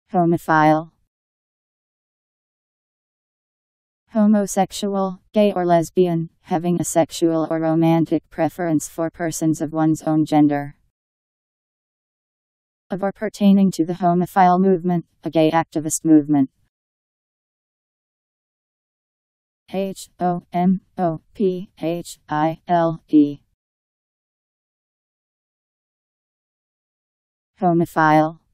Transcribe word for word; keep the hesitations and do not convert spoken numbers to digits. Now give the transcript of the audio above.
Homophile. Homosexual, gay or lesbian, having a sexual or romantic preference for persons of one's own gender. Of or pertaining to the homophile movement, a gay activist movement. H O M O P H I L E. Homophile.